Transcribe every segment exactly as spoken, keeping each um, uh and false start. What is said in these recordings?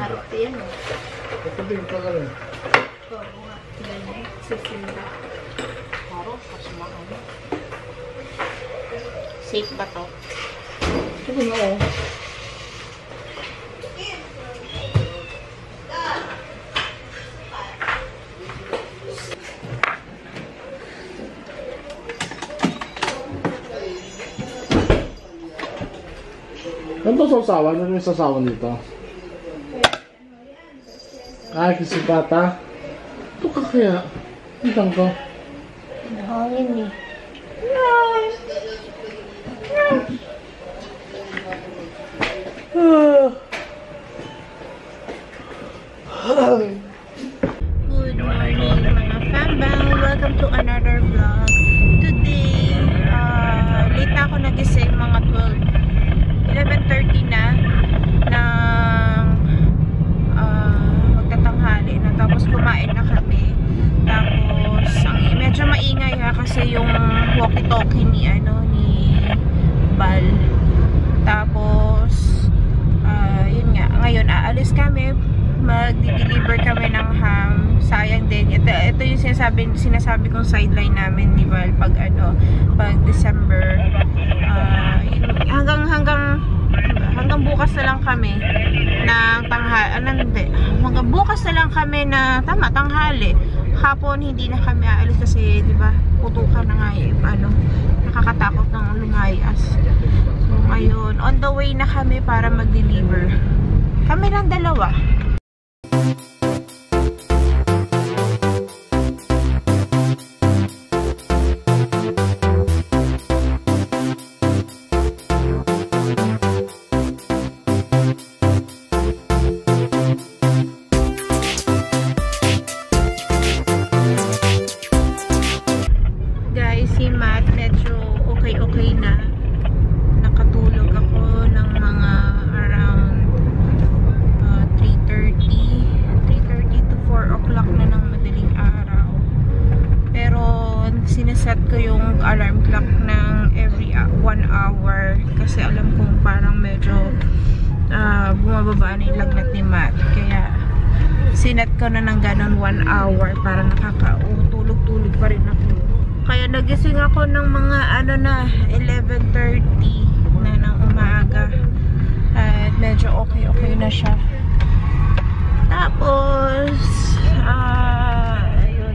Harap yan eh. Ito din pa ka rin. Oo nga. Ganyan. Sisinda. Haro, kasi maano. Safe ba to? Ito din ako. Ano ba sasawan? Ano yung sasawan dito? Ah, kasi bata. Ito ka kaya? Hintang ko. Hangin eh. Good morning mga fambang. Welcome to another vlog. Today, uh, late na ako nagising, mga twelve, eleven thirty na ng uh, magtatanghali na. Tapos kumain na kami. Tapos, ang medyo maingay ha kasi yung walkie-talkie ni ano ni Bal. Tapos, uh, yun nga, ngayon aalis kami, mag-deliver kami ng ham. Sayang din. Ito, ito yung sinasabi, sinasabi kong sideline namin ni Bal pag ano, pag December. Uh, yun, hanggang hanggang hanggang bukas na lang kami ng tanghali. Ano, hindi. Hanggang bukas na lang kami na tama, tanghali. Hapon hindi na kami aalis kasi, di ba, putukan na nga yung ano, nakakatakot ng lumayas. So, ngayon, on the way na kami para mag-deliver. Kami lang dalawa. Si Matt, medyo okay-okay na. Nakatulog ako ng mga around uh, three thirty to four o'clock na ng madaling araw. Pero sineset ko yung alarm clock ng every one hour kasi alam kong parang medyo uh, bumababa na yung lagnat ni Matt. Kaya sinet ko na ng ganon one hour para nakaka-tulog-tulog pa rin ako. Kaya nagising ako ng mga ano na eleven thirty na ng umaga. At medyo okay-okay na siya. Tapos ah uh, ayun.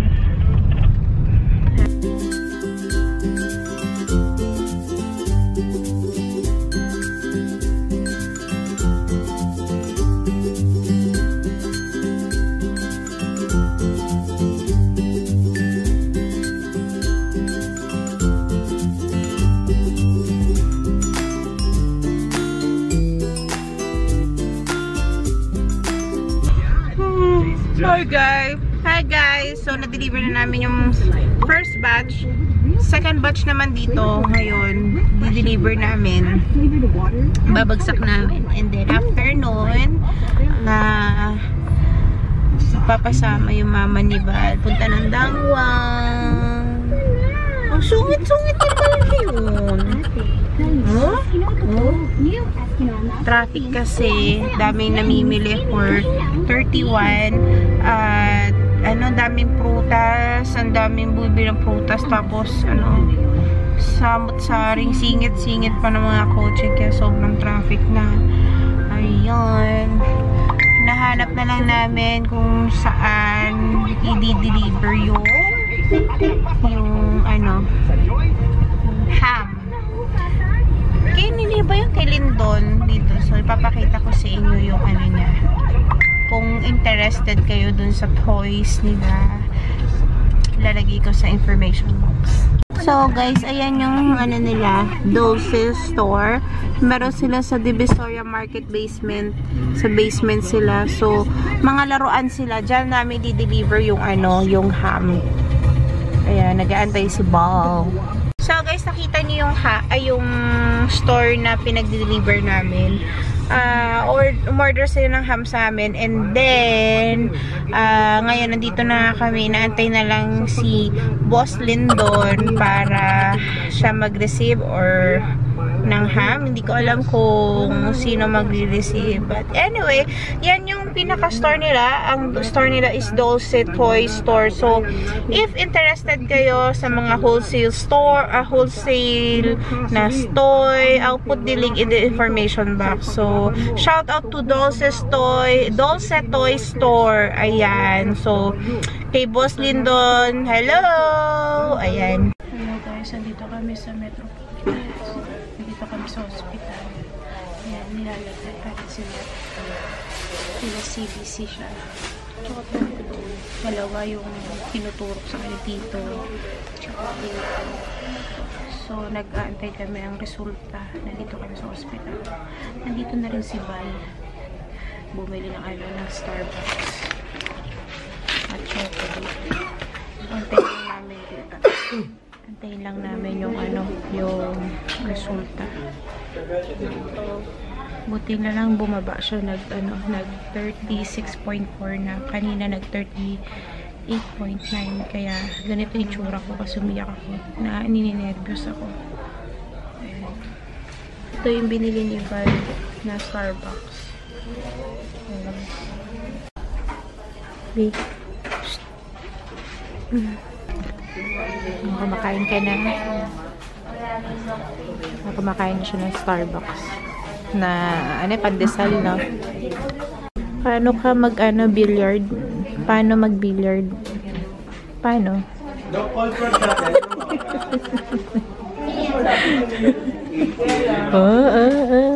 Hi guys! Hi guys! So, na-deliver na namin yung first batch. Second batch naman dito ngayon, di-deliver namin. Babagsak namin. And then, after nun, na papasama yung mama ni Val. Punta ng Dangwang. Ang sungit-sungit yung pala yun. Huh? Huh? Traffic kasi, daming namimili for thirty-one at ano, daming prutas, ang daming bumibili ng prutas, tapos ano, samot-saring, singit-singit pa ng mga kotse kaya sobrang traffic na. Ayun, nahanap na lang namin kung saan i-deliver yung yung ano, ham. Kaya nila ba yung kay Lindon dito? So, ipapakita ko sa inyo yung ano niya. Kung interested kayo dun sa toys nila, lalagay ko sa information box. So, guys, ayan yung ano nila, Dulce Store. Meron sila sa Divisoria Market basement. Sa basement sila. So, mga laruan sila. Diyan namin di-deliver yung ano, yung ham. Ayan, nag-aantay si Bal. So guys, nakita niyo yung ha, ay yung store na pinag-deliver namin. Uh, or umorder sila ng ham sa amin, and then uh, ngayon nandito na kami, naantay na lang si Boss Lindon para siya mag-receive or ng ham. Hindi ko alam kung sino magre-receive. But anyway, yan yung pinaka-store nila. Ang store nila is Dulce Toy Store. So, if interested kayo sa mga wholesale store, a uh, wholesale na toy, I'll put the link in the information box. So, shout out to Dulce's Toy, Dulce Toy Store. Ayan. So, kay Boss Lindon, hello! Ayan. Hello guys, nandito kami sa Metropolitan. Nandito kami sa hospital. Ayan, nilalagay natin sila. Sila C B C siya. Tsaka ko doon. Dalawa yung tinuturok sa kanya dito. Tsaka dito. So, nag-aantay kami ang resulta. Nandito kami sa hospital. Nandito na rin si Val. Bumili ng ano ng Starbucks. At chocolate. Antayin lang namin dito. Antayin lang namin yung ano, yung resulta. Buti na lang bumaba siya nag ano, nag thirty-six point four na. Kanina nag thirty-eight point nine. Kaya ganito yung tsura ko kasi umiyak ako. Na nininervyos ako. Ayan. Ito yung binili ni Val na Starbucks. Ayan. Wait. Mm. Kumakain ka na. Kumakain na siya ng Starbucks. Na, ano, pandesal, no? Paano ka mag, ano, billiard? Paano mag-billiard? Paano? Oh, oh, oh.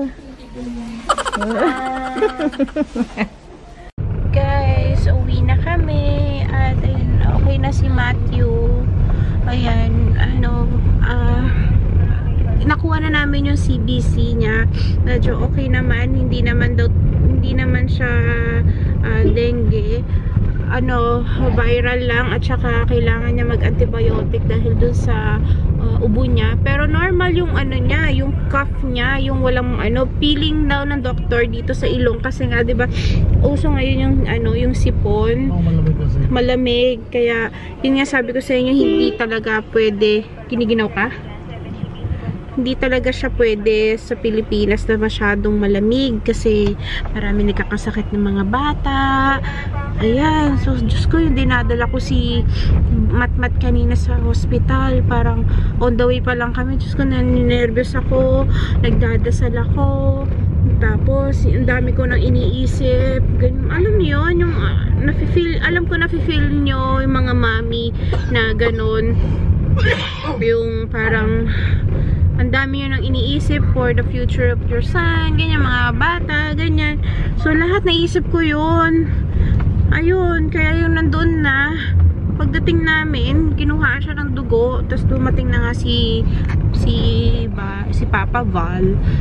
Guys, uwi na kami. At, ayun, okay na si Matthew. Ayan, ano, ah, uh, nakuha na namin yung C B C niya. Medyo okay naman. Hindi naman daw, hindi naman siya uh, dengue. Ano, viral lang at saka kailangan niya mag-antibiotic dahil dun sa uh, ubo niya. Pero normal yung ano niya, yung cough niya, yung walang ano, peeling daw ng doktor dito sa ilong kasi nga 'di ba? Uso ngayon yung ano, yung sipon. Oh, malamig kasi. Malamig, kaya yun nga sabi ko sa inyo, hindi talaga pwede. Kiniginaw ka? Hindi talaga siya pwede sa Pilipinas na masyadong malamig kasi marami nagkakasakit ng mga bata. Ayan, so Diyos ko, yung dinadala ko si Matmat kanina sa hospital, parang on the way pa lang kami. Diyos ko, naninervyos ako, nagdadasal ako, tapos ang dami ko nang iniisip. Ganun, alam niyo yun, yung uh, nafe-feel, alam ko nafe-feel nyo yung mga mami na ganun, yung parang ang dami yun ang iniisip for the future of your son, ganyan, mga bata, ganyan. So, lahat naisip ko yun. Ayun, kaya yung nandun na, pagdating namin, kinuha siya ng dugo, tapos dumating na nga si, si, ba, si Papa Val.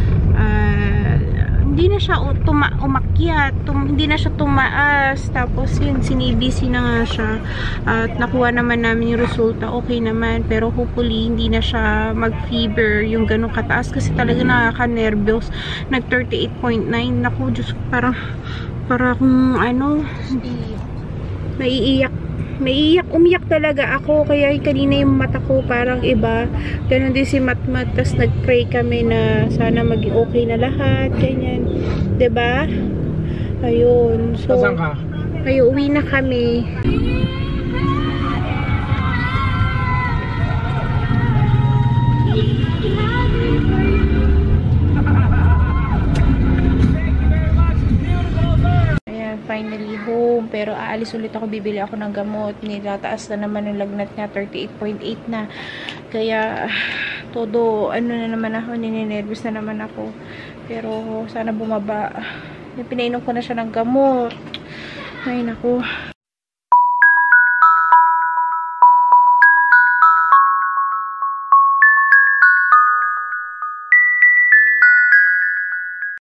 Uh, hindi na siya tuma umakyat, tum hindi na siya tumaas, tapos yun, sinibisi na nga siya, at nakuha naman namin yung resulta, okay naman, pero hopefully hindi na siya mag-fever, yung ganun kataas, kasi talaga nakaka-nervyos, nag thirty-eight point nine, naku, Diyos, parang, para akong, ano, naiiyak, naiiyak, umiyak talaga ako, kaya kanina yung mata ko parang iba, ganun din si Matmat, tas nag-pray kami na sana maging okay na lahat, ganyan, diba? Ayun, so, Saan ka? ayun, uwi na kami. Finally home, pero aalis ulit ako, bibili ako ng gamot, nilataas na naman yung lagnat niya, thirty-eight point eight na, kaya todo, ano na naman ako, nininervous na naman ako, pero sana bumaba. Pinainom ko na siya ng gamot, ay naku.